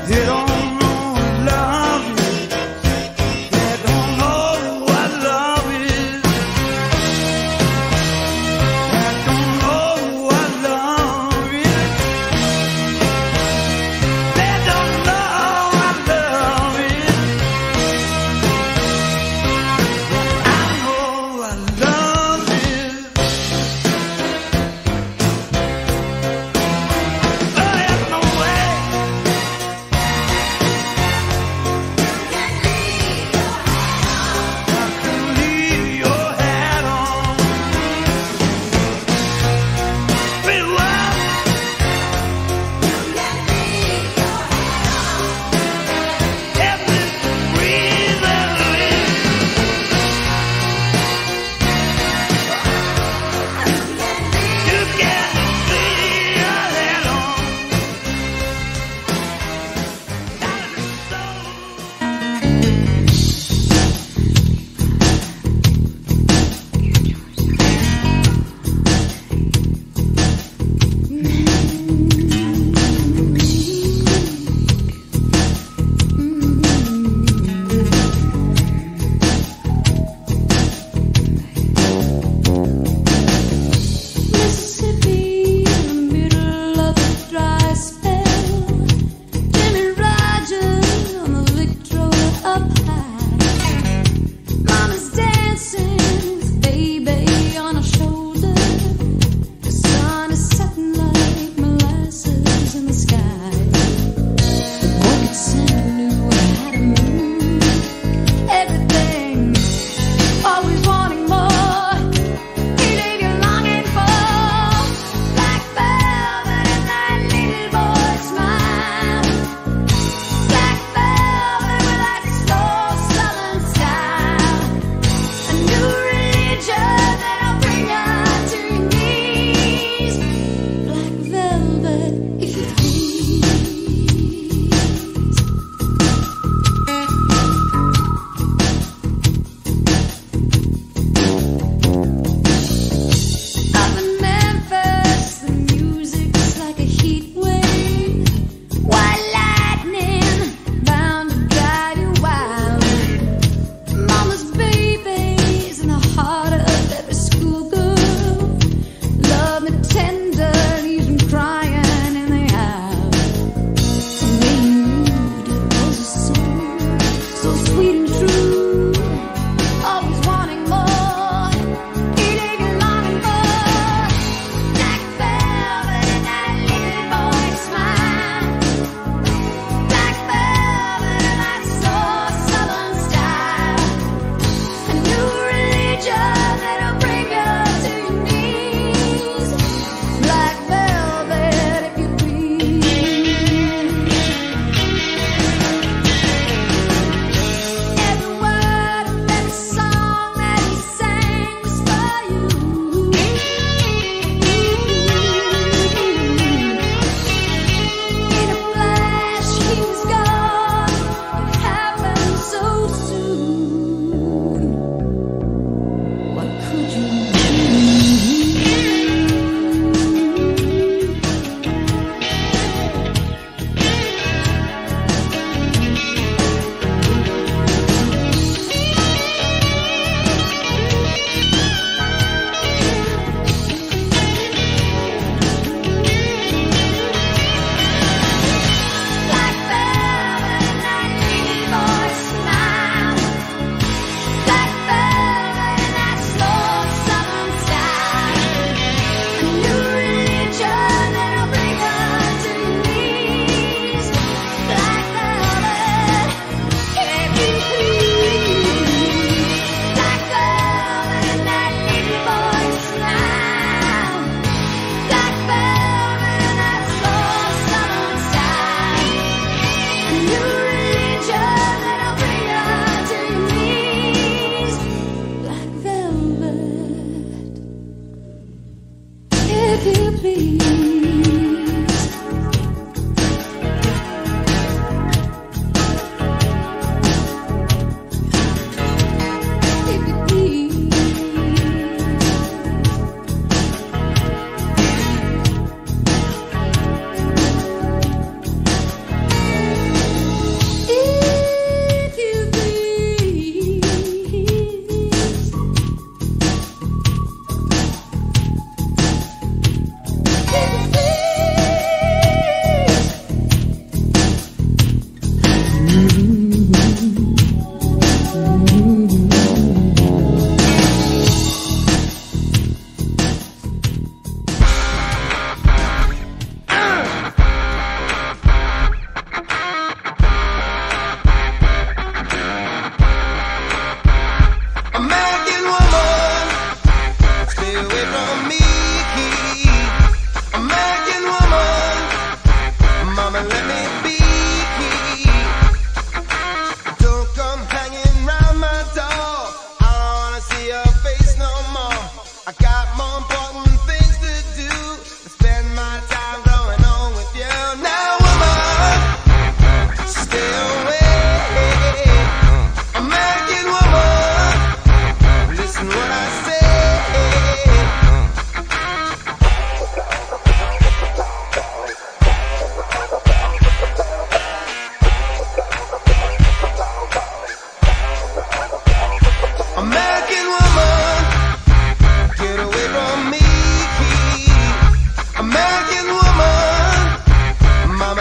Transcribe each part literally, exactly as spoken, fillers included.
They don't know what love is. They don't know what love is. They don't know what love is. They don't know what love is. But I know what love is. There's no way.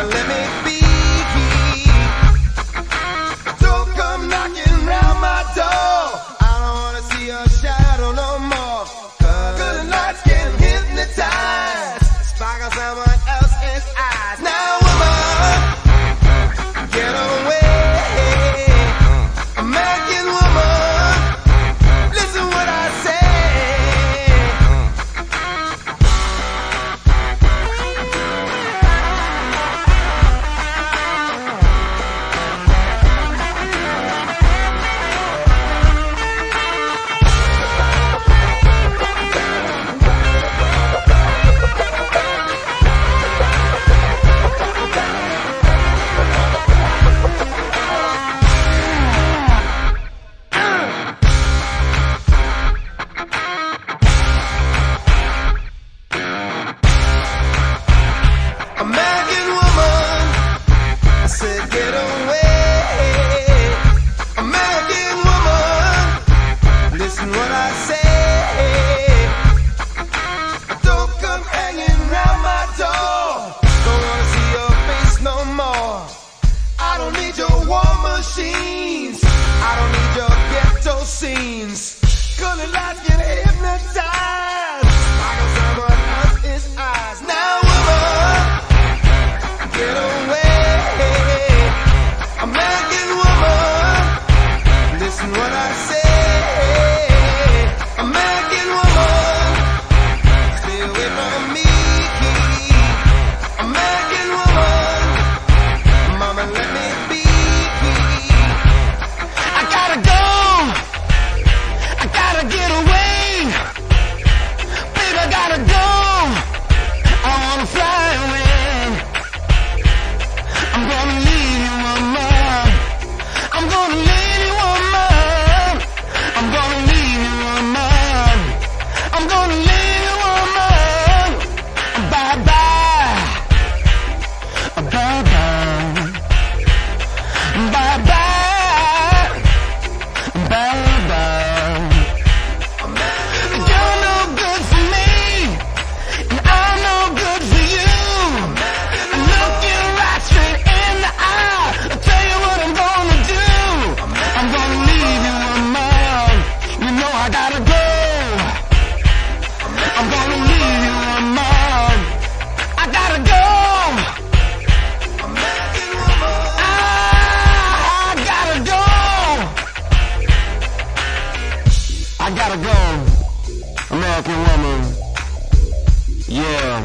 let me be. Don't come knocking round my door. I don't wanna see your shadow no more. Cause the lights can hypnotize, spark on someone else's eyes. Now woman, get away. American woman, listen what I say. American woman, I said get away. American woman, listen what I say. Don't come hanging round my door. Don't wanna see your face no more. I don't need your war machines, I don't need your ghetto scenes. Cause the lights get hypnotized, spark on someone else's eyes. Now woman, get away. American woman, listen what I say. American woman, stay away from me. American woman, mama let me be. I gotta go, I gotta get away. Baby, I gotta go, I wanna fly away. I'm gonna leave you, woman. I'm gonna leave you, woman. I'm gonna leave you, woman. I'm gonna leave you, woman. Bye bye. Bye bye. Bye bye. Bye bye. You're no good for me, and I'm no good for you. Look you right straight in the eye. I'll tell you what I'm gonna do. I'm gonna leave you alone. You know I gotta go. I'm gonna leave you alone. I gotta go. American woman, I gotta go. I gotta go. American woman, yeah.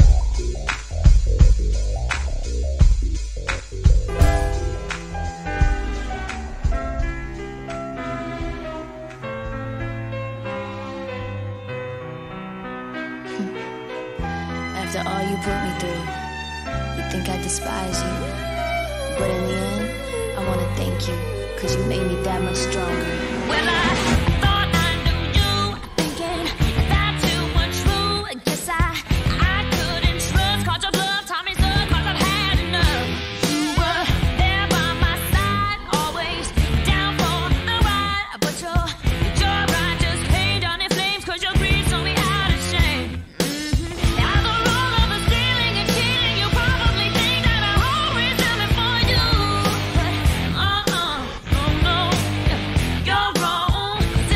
After all you put me through, you think I despise you. But in the end, I wanna thank you, cause you made me that much stronger. Well, I thought I knew you, thinking that too much true. Guess I, I couldn't trust, caught your bluff, Tommy stuck, cause I've had enough. You were there by my side, always down for the ride. But your, your ride just pained on in flames, cause your greed saw me out of shame. Mm-hmm. Now the role of the stealing and cheating, you probably think that I always done it for you. But uh-uh, no, no, you're wrong.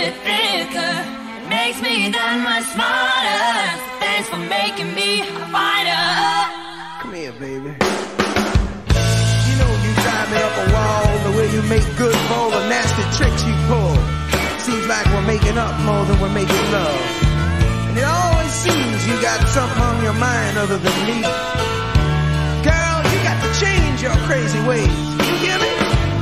it thicker. It makes me that much smarter. So thanks for making me a fighter. Come here, baby. You know you drive me up a wall the way you make good for all the nasty tricks you pull. Seems like we're making up more than we're making love. And it always seems you got something on your mind other than me. Girl, you got to change your crazy ways. You hear me?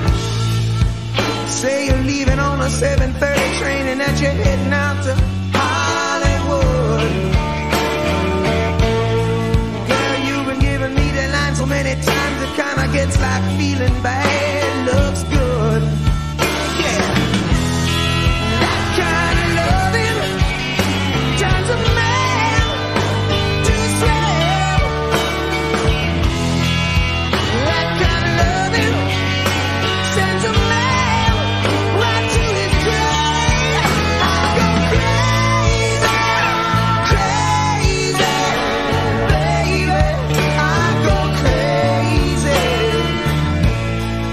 Say you're leaving on a seven thirty train and that you're heading out to Hollywood. Girl, you've been giving me that line so many times it kinda gets like feeling bad looks good. Yeah. That kind of loving turns a man to swell. That kind of loving sends a man right to his grave. I go crazy, crazy, baby. I go crazy.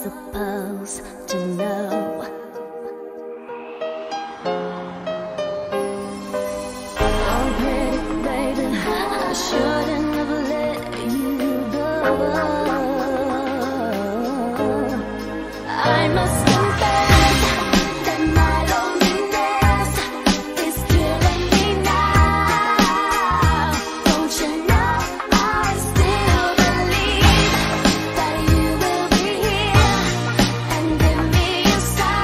supposed to know? Oh, pretty baby, I shouldn't have let you go. I must confess that my loneliness is killing me now. Don't you know I still believe that you will be here and give me a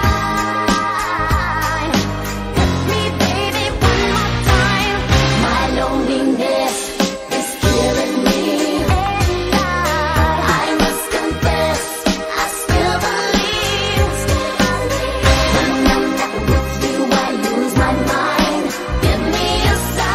sign. Hit me, baby, one more time. My loneliness is killing me, and I must confess I still believe. When I'm not with you, I lose my mind. Give me a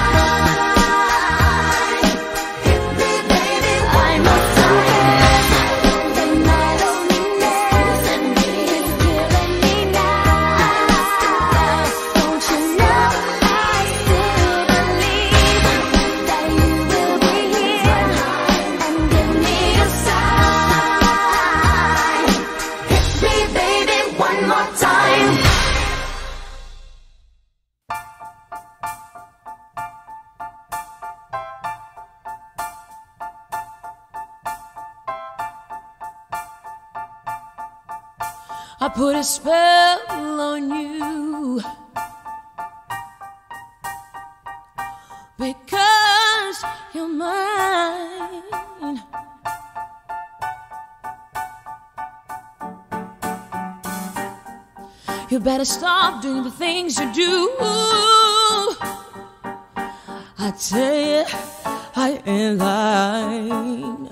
sign. Hit me, baby, one more time. That my loneliness and me is killing me now. Don't you know I still believe that you will be here and give me a sign. Hit me, baby, one more time. I put a spell on you because you're mine. You better stop doing the things you do. I tell you, I ain't lying.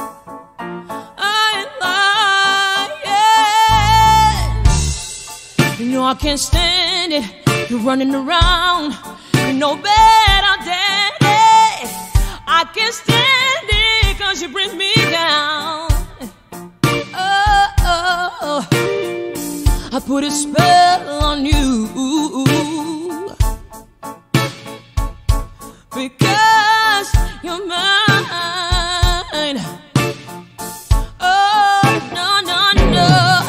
I ain't lying. You know I can't stand it. You're running around. You know better, daddy. I can't stand it 'cause you bring me down. Oh, oh, oh. I put a spell on you because you're mine. Oh, no, no, no.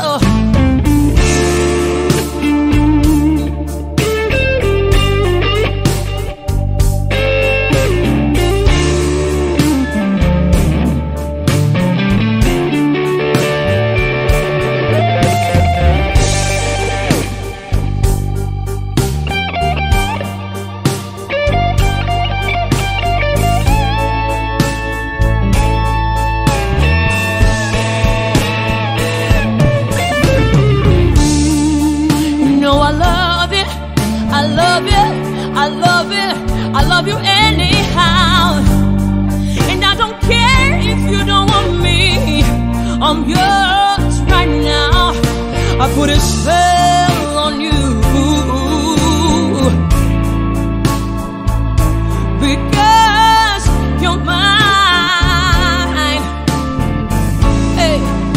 I love it, I love you anyhow. And I don't care if you don't want me, I'm yours right now. I put a spell on you because you're mine. Hey.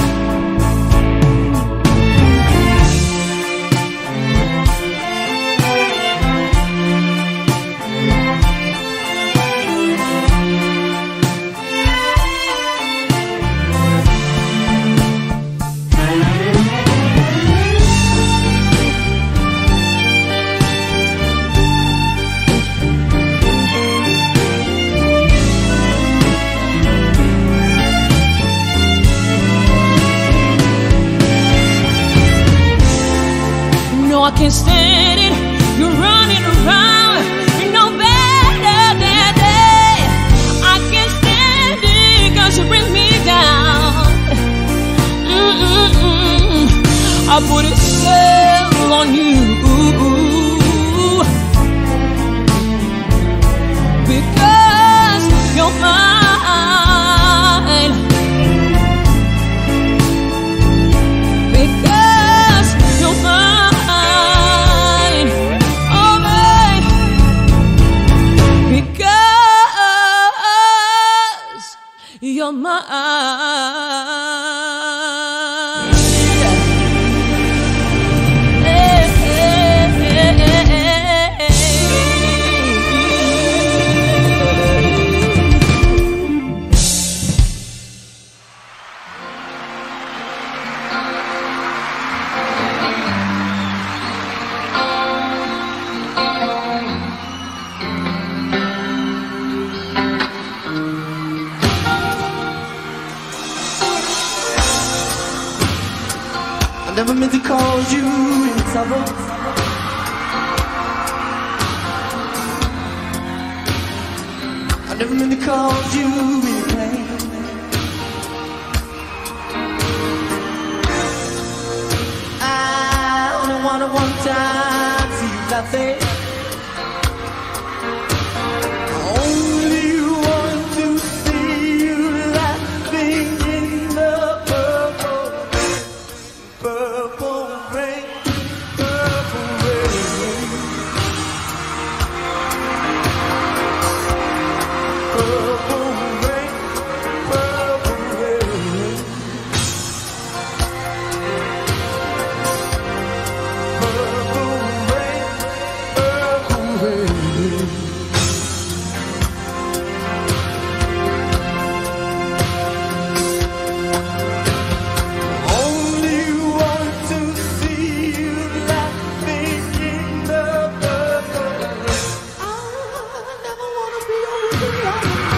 I can't stand it. You're running around. You know better, daddy. I can't stand it 'cause you bring me down. Mm-mm-mm. I put a spell on you because you're mine. Because you're mine. You're mine. Hey, hey, hey, hey. never meant to cause you any trouble. I never meant to cause you any pain. I only wanted one time to see you laughing. I only want to see you laughing in the purple, purple rain, purple rain, purple rain, purple rain, purple rain, purple rain. Only want to see you laughing in the purple rain. I never wanna be over the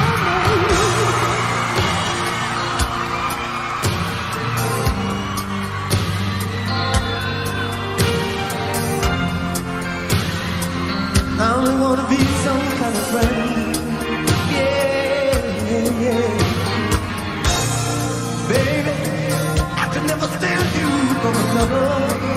I only wanna be some kind of friend. Yeah, yeah. Baby, I could never stand you from another.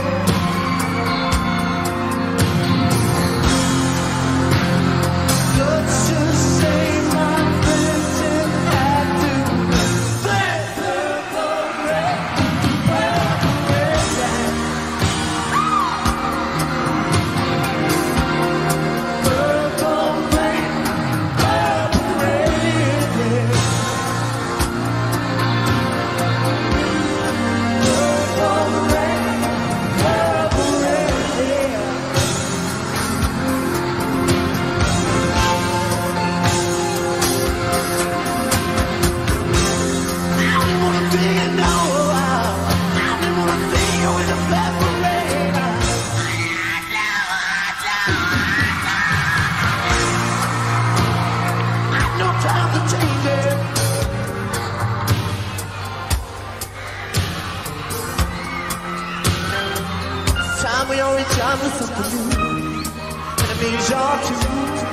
Such a shame my friendship had to play purple rain, purple rain, purple rain, purple rain, purple rain, purple rain. I didn't wanna be no, I didn't wanna see you in the purple rain. I no time to change it. It's time we all reach out with something new, and it means y'all too.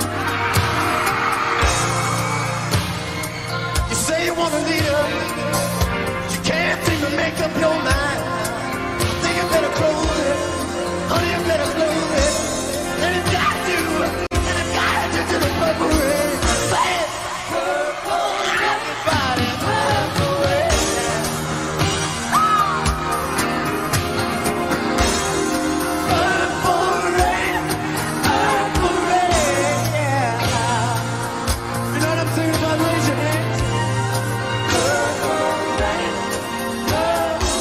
You say you wanna lead up, you can't seem to make up your mind. Think you better close it, honey, you better close it. And it got you, and it got you to the purple rain. Say it, purple, everybody, purple rain. Purple rain, purple rain, yeah. You know what I'm saying about raise your hands? Purple rain, purple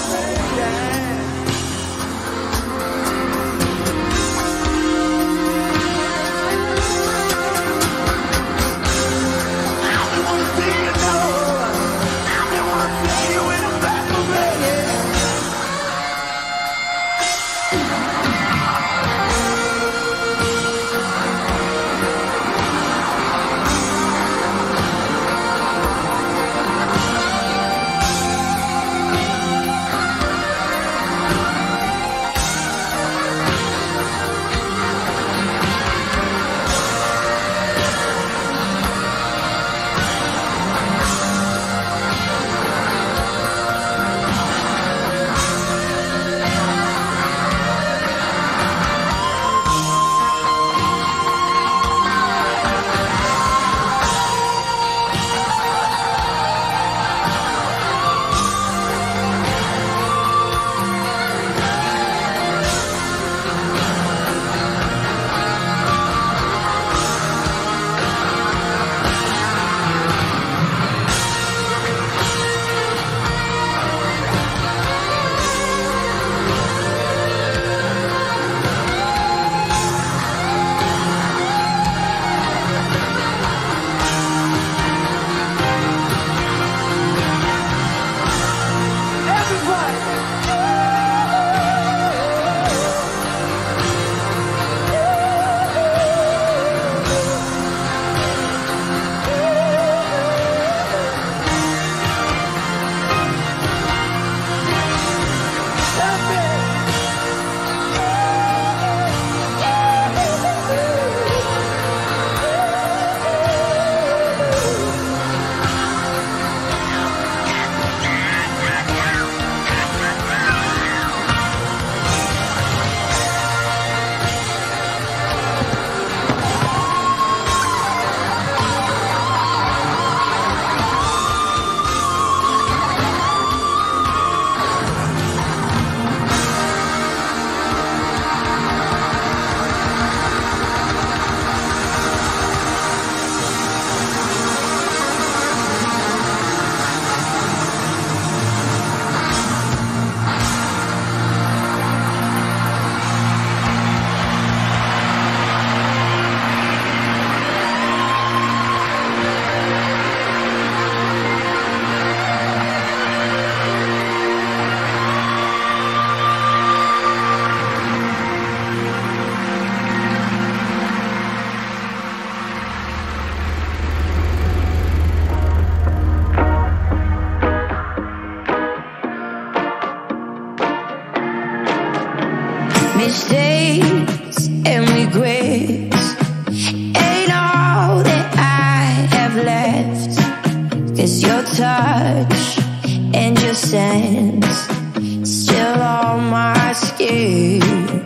Mistakes and regrets ain't all that I have left. 'Cause your touch and your sense still on my skin.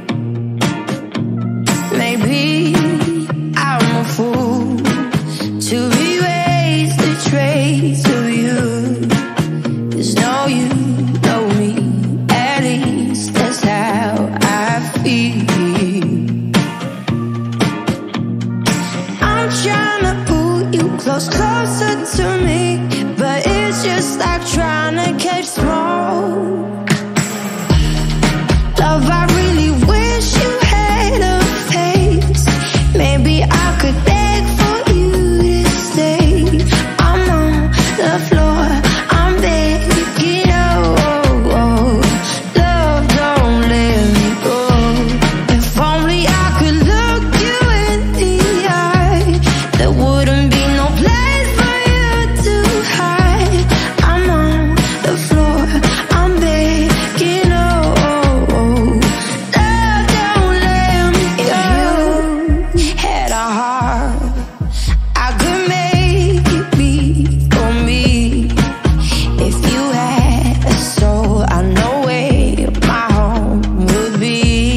Maybe I'm a fool to erase the trace of you. 'Cause no, you know me, at least that's how I feel. I'm trying to pull you close, closer to me, but it's just like trying to catch smoke. Love, I really wish you had a face. Maybe I could beg for you to stay. I'm on the floor, I'm begging, oh, oh, oh. Love, don't let me go. If only I could look you in the eye, there wouldn't be no place for you to hide. I'm on the floor, I'm begging, oh, oh, oh. Love, don't let me go. If you had a heart, I could make it beat for me. If you had a soul, I know where my home would be.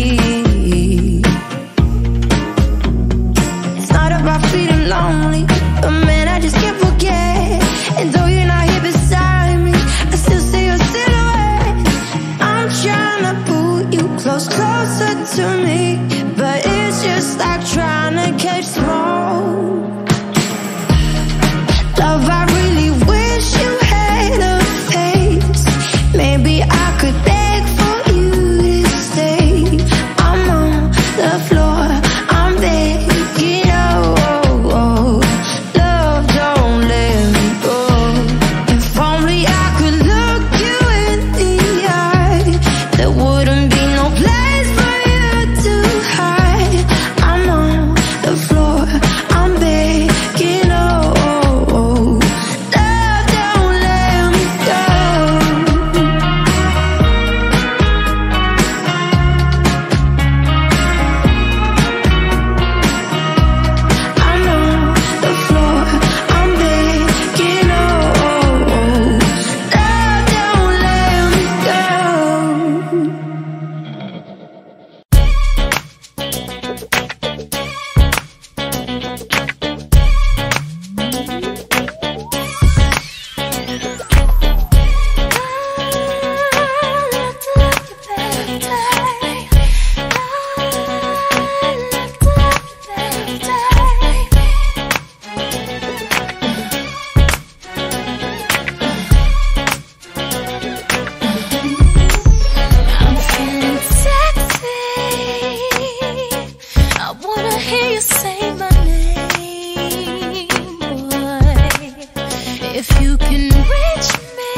It's not about feeling lonely, but man, I just can't forget. And though you're not here beside me, I still see your silhouette. I'm trying to pull you close, closer to me, but it's just like trying to catch smoke. Love, I really wish you had a face. Maybe I could beg for you to stay. I'm on the floor, I'm begging, oh, oh, oh. Love, don't let me go. If only I could look you in the eye, there wouldn't be no place for you to hide. I'm on the floor, I'm begging, oh, oh, oh. Love, don't let me go. I'm on the floor, I'm begging, oh, oh, oh. Love, don't let me go. I'm feeling sexy. I wanna hear you say my name, boy. If you can reach me,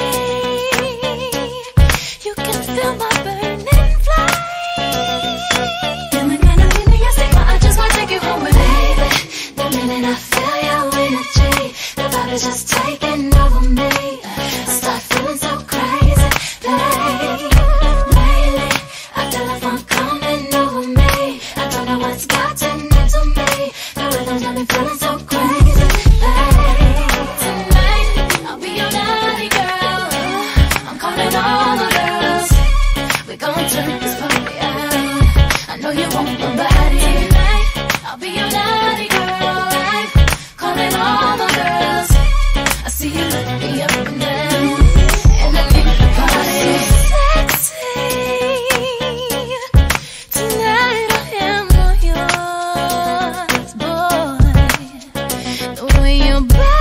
you can feel my burning flame. Feeling kinda leaving your stigma, I just wanna take you home with me, baby. The minute I feel your energy, the vibe is just taking over me. I start feeling so crazy, babe. Lately, I feel like I'm coming over me. I don't know what's gotten into me. The rhythm's got me feeling so crazy, babe. Tonight, I'll be your naughty girl. I'm calling all the girls. We're gonna turn this party out. I know you want my body. Tonight, I'll be your naughty girl. I'm calling all the girls. I see you look me up and down, and I think the party is sexy. Tonight I am all yours, boy. The way your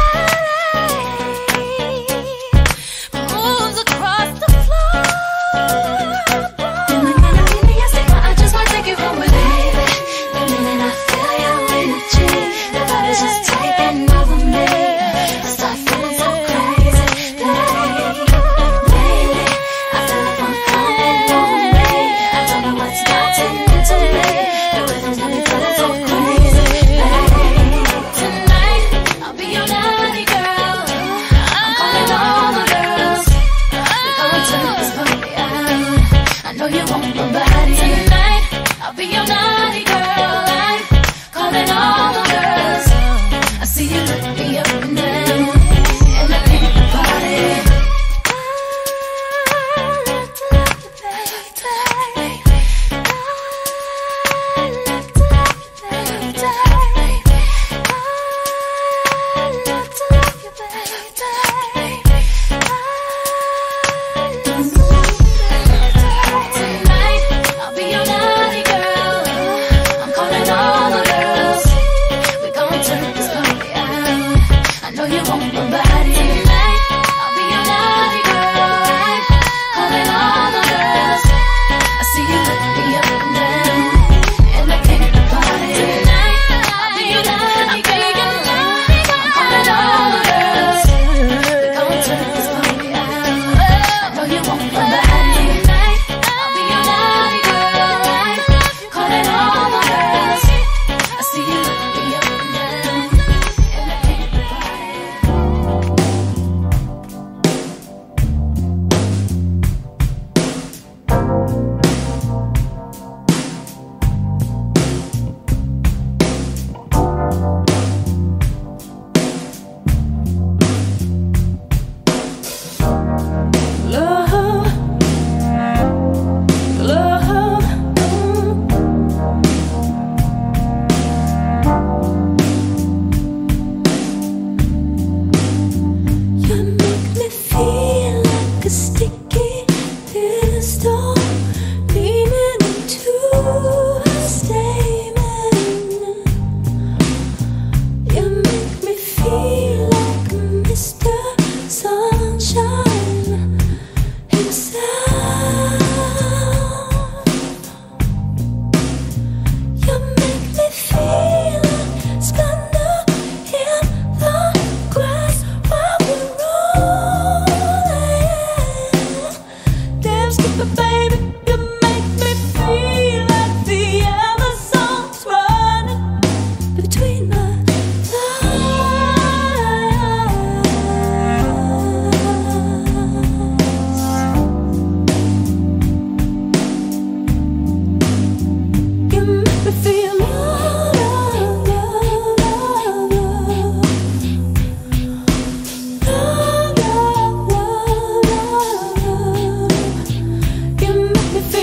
body moves across the floor, boy. Feeling kinda leaving your stigma, I just wanna take you home with me, baby. The minute I feel your energy, the vibe is just taking over me. I start feeling so crazy, babe. Lately, I feel like I'm coming over me. I don't know what's gotten into me. The rhythm's got me feeling so crazy, babe. Tonight, I'll be your naughty girl. I'm calling all the girls. We're gonna turn this party out. I know you want my body. Tonight, You make me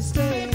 stay.